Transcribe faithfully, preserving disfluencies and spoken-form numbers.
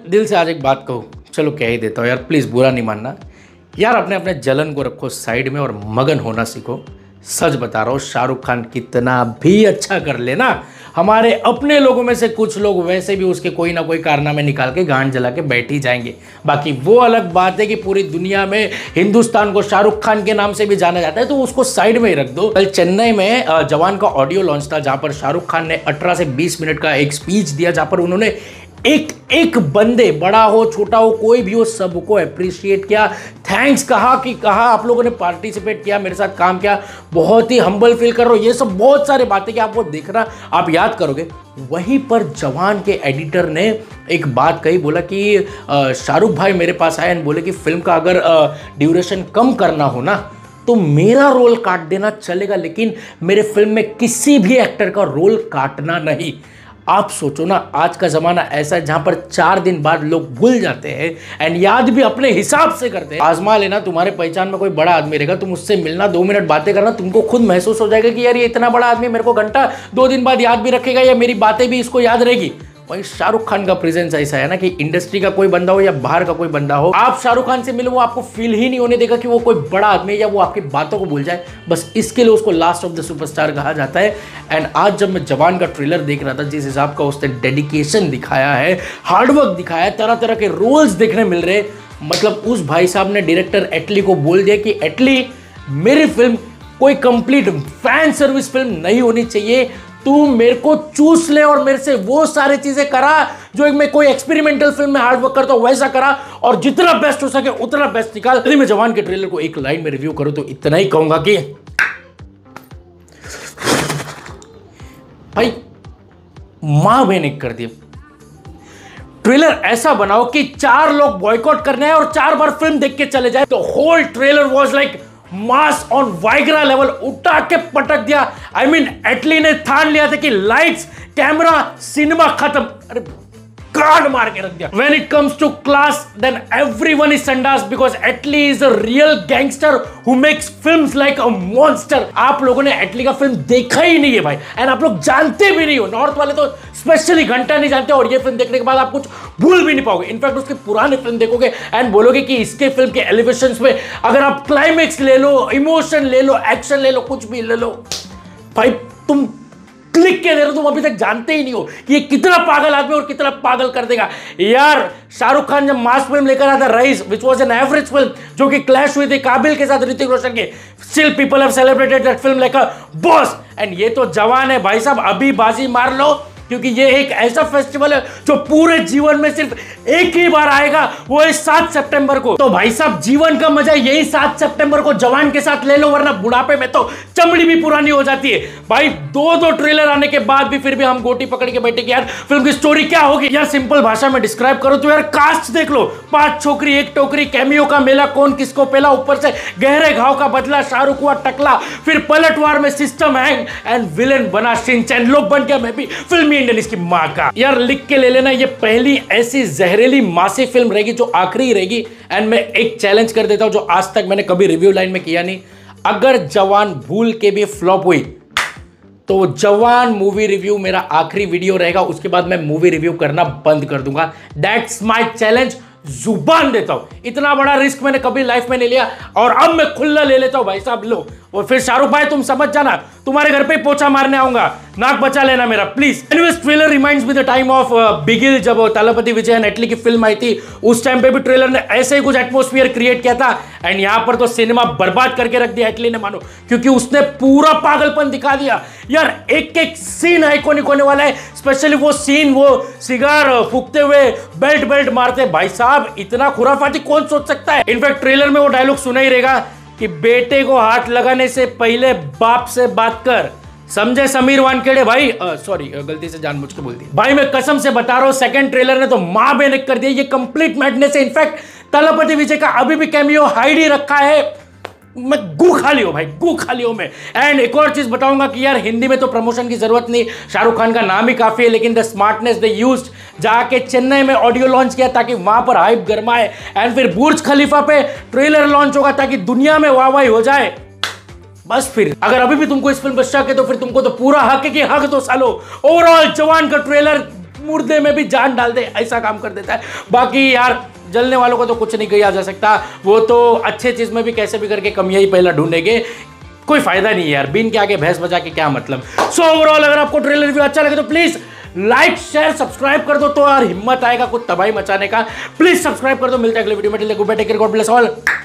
दिल से आज एक बात कहूँ, चलो कह ही देता हूँ यार, प्लीज़ बुरा नहीं मानना यार। अपने अपने जलन को रखो साइड में और मगन होना सीखो। सच बता रहा हूँ, शाहरुख खान कितना भी अच्छा कर लेना, हमारे अपने लोगों में से कुछ लोग वैसे भी उसके कोई ना कोई कारनामे निकाल के गांड जला के बैठ ही जाएंगे। बाकी वो अलग बात है कि पूरी दुनिया में हिंदुस्तान को शाहरुख खान के नाम से भी जाना जाता है, तो उसको साइड में ही रख दो। कल चेन्नई में जवान का ऑडियो लॉन्च था, जहां पर शाहरुख खान ने अठारह से बीस मिनट का एक स्पीच दिया, जहां पर उन्होंने एक एक बंदे, बड़ा हो छोटा हो कोई भी हो, सबको अप्रिशिएट किया, थैंक्स कहा कि कहा आप लोगों ने पार्टिसिपेट किया, मेरे साथ काम किया, बहुत ही हम्बल फील कर रहा हूं। ये सब बहुत सारे बातें कि आप वो देखना, आप याद करोगे। वहीं पर जवान के एडिटर ने एक बात कही, बोला कि शाहरुख भाई मेरे पास आए और बोले कि फिल्म का अगर ड्यूरेशन कम करना हो ना तो मेरा रोल काट देना चलेगा, लेकिन मेरे फिल्म में किसी भी एक्टर का रोल काटना नहीं। आप सोचो ना, आज का ज़माना ऐसा है जहां पर चार दिन बाद लोग भूल जाते हैं एंड याद भी अपने हिसाब से करते हैं। आजमा लेना, तुम्हारे पहचान में कोई बड़ा आदमी रहेगा, तुम उससे मिलना, दो मिनट बातें करना, तुमको खुद महसूस हो जाएगा कि यार ये इतना बड़ा आदमी मेरे को घंटा दो दिन बाद याद भी रखेगा या मेरी बातें भी इसको याद रहेगी। वही शाहरुख खान का प्रेजेंस ऐसा है ना कि इंडस्ट्री का कोई बंदा हो या बाहर का कोई बंदा हो, आप शाहरुख खान से मिलो, वो आपको फील ही नहीं होने देगा कि वो कोई बड़ा आदमी है या वो आपकी बातों को भूल जाए। बस इसके लिए उसको लास्ट ऑफ द सुपरस्टार कहा जाता है। एंड आज जब मैं जवान का ट्रेलर देख रहा था, जिस हिसाब का उसने डेडिकेशन दिखाया है, हार्डवर्क दिखाया है, तरह तरह के रोल्स देखने मिल रहे, मतलब उस भाई साहब ने डायरेक्टर एटली को बोल दिया कि एटली, मेरी फिल्म कोई कंप्लीट फैन सर्विस फिल्म नहीं होनी चाहिए, तू मेरे को चूस ले और मेरे से वो सारी चीजें करा जो मैं कोई एक्सपेरिमेंटल फिल्म में हार्ड वर्क करता हूं वैसा करा, और जितना बेस्ट हो सके उतना बेस्ट निकाल। यदि मैं जवान के ट्रेलर को एक लाइन में रिव्यू करूं तो इतना ही कहूंगा कि भाई मां बहन कर दिया। ट्रेलर ऐसा बनाओ कि चार लोग बॉयकॉट करने हैं और चार बार फिल्म देख के चले जाए। तो whole trailer was like mass on Viagra level, उठा के पटक दिया। आई मीन एटली ने ठान लिया था कि लाइट्स कैमरा सिनेमा खत्म, अरे गार्ड मार के रख दिया। When it comes to class, then everyone is संडास because Attlee is a real gangster who makes films like a monster। आप लोगों ने एटली का फिल्म देखा ही नहीं है भाई, एंड आप लोग जानते भी नहीं हो। नॉर्थ वाले तो स्पेशली घंटा नहीं जानते, और ये फिल्म देखने के बाद आप कुछ भूल भी नहीं पाओगे। इनफैक्ट उसके पुराने फिल्म देखोगे एंड बोलोगे कि इसके फिल्म के एलिवेशंस में अगर आप क्लाइमेक्स ले लो, इमोशन ले लो, एक्शन ले लो, कुछ भी ले लो, भाई तुम क्लिक के दे रहे, तुम अभी तक जानते ही नहीं हो कि ये कितना पागल आदमी और कितना पागल कर देगा। यार शाहरुख खान जब मास फिल्म लेकर आया था Raees, which was an average film, जो कि क्लैश हुई थी काबिल के साथ, ऋतिक रोशन के, still people have celebrated that film like a boss. And ये तो जवान है भाई साहब, अभी बाजी मार लो, क्योंकि ये एक ऐसा फेस्टिवल है जो पूरे जीवन में सिर्फ एक ही बार आएगा, वो है सात सितंबर को। तो भाई साहब जीवन का मजा यही सात सितंबर को जवान के साथ ले लो, वरना बुढ़ापे में तो चमड़ी भी पुरानी हो जाती है। भाई दो दो ट्रेलर आने के बाद भी फिर भी हम गोटी पकड़ के बैठे कि यार फिल्म की स्टोरी क्या होगी। यार सिंपल भाषा में डिस्क्राइब करो तो यार कास्ट देख लो, पांच छोकरी एक टोकरी, कैमियो का मेला, कौन किसको पेला, ऊपर से गहरे घाव का बदला, शाहरुख हुआ टकला, फिर पलटवार में सिस्टम हैंग एंड विलेन बना शिनचैन। लोग बन गया मैं भी फिल्मी इंडियन इसकी मां का। यार लिख के ले लेना, ये पहली ऐसी जहरीली मासी फिल्म रहेगी जो आखिरी रहेगी। एंड मैं एक चैलेंज कर देता हूं जो आज तक मैंने कभी रिव्यू लाइन में किया नहीं, अगर जवान भूल के भी फ्लॉप हुई तो जवान मूवी रिव्यू मेरा आखिरी वीडियो रहेगा, उसके बाद मैं मूवी रिव्यू करना बंद कर दूंगा। दैट्स माय चैलेंज, जुबान देता हूं। इतना बड़ा रिस्क मैंने कभी लाइफ में नहीं लिया और अब मैं खुला ले लेता हूं भाई साहब। लो, और फिर शाहरुख भाई तुम समझ जाना, तुम्हारे घर पे पोछा मारने आऊंगा, नाक बचा लेना मेरा please. Anyways trailer reminds me the time of Bigil, जब तलपति विजय एंड एटली की फिल्म आई थी, उस टाइम पे भी ट्रेलर ने ऐसे ही कुछ एटमॉस्फेयर क्रिएट किया था। एंड यहां पर तो सिनेमा बर्बाद करके रख दिया एटली ने मानो, क्योंकि उसने पूरा पागलपन दिखा दिया। यार एक एक सीन आइकॉनिक होने वाला है, स्पेशली वो सीन, वो सिगार फूकते हुए बेल्ट बेल्ट मारते, भाई साहब इतना खुराफाती कौन सोच सकता है। इनफैक्ट ट्रेलर में वो डायलॉग सुना ही रहेगा कि बेटे को हाथ लगाने से पहले बाप से बात कर, समझे समीर वानखेड़े भाई। सॉरी गलती से जानबूझ के बोल दिया भाई, मैं कसम से बता रहा हूं, सेकंड ट्रेलर ने तो मां बेनक कर दिया। ये कंप्लीट मैडनेस है। इनफैक्ट तलपति विजय का अभी भी कैमियो हाइड ही रखा है। मैं गू खा लियो भाई, गू खा लियो मैं। एंड एक और चीज बताऊंगा कि यार हिंदी में तो प्रमोशन की जरूरत नहीं, शाहरुख खान का नाम ही काफी है, लेकिन द स्मार्टनेस दे यूज्ड, जाके चेन्नई में ऑडियो लॉन्च किया ताकि वहां पर हाइप गरमाए, एंड फिर बुर्ज खलीफा पे ट्रेलर लॉन्च होगा ताकि दुनिया में वाहवाही हो जाए। बस फिर अगर अभी भी तुमको इस फिल्म पर शक है तो फिर तुमको तो पूरा हक है कि हक दो सालो। ओवरऑल जवान का ट्रेलर मुर्दे में भी जान डाल दे, ऐसा काम कर देता है। बाकी यार जलने वालों को तो कुछ नहीं किया जा सकता, वो तो अच्छे चीज में भी कैसे भी करके कमियां ही पहला ढूंढेंगे, कोई फायदा नहीं है यार, बीन के आगे भैंस बजा के क्या मतलब। सो so, ओवरऑल अगर आपको ट्रेलर रिव्यू अच्छा लगे तो प्लीज लाइक शेयर सब्सक्राइब कर दो, तो यार हिम्मत आएगा कुछ तबाही मचाने का। प्लीज सब्सक्राइब कर दो, मिलता है अगले वीडियो में, take care, god bless all.